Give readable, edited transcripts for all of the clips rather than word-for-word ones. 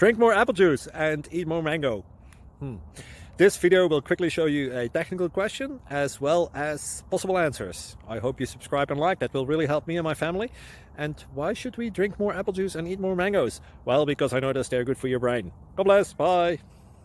Drink more apple juice and eat more mango. This video will quickly show you a technical question as well as possible answers. I hope you subscribe and like, that will really help me and my family. And why should we drink more apple juice and eat more mangoes? Well, because I noticed they're good for your brain. God bless, bye.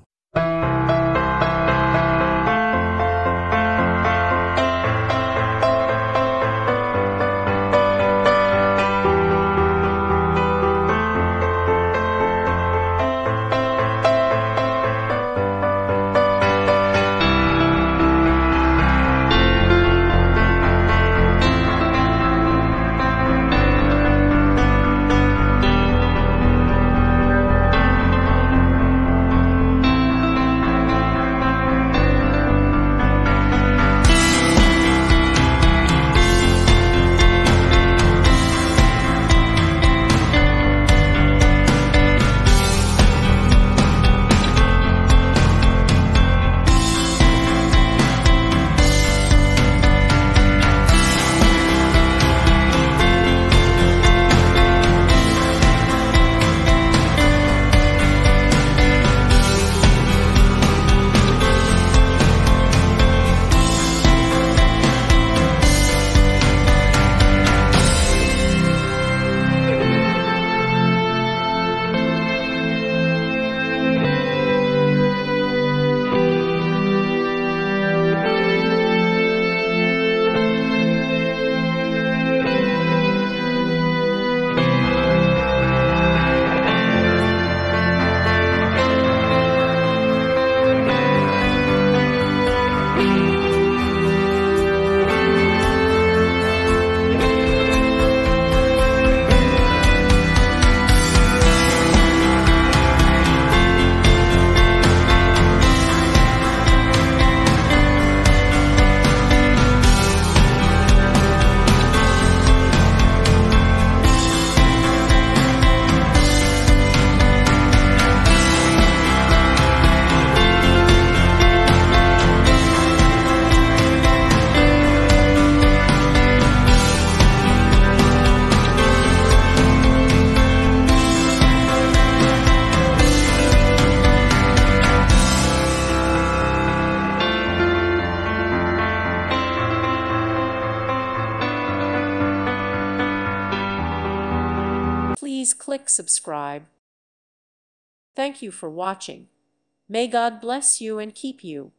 Please click subscribe. Thank you for watching. May God bless you and keep you.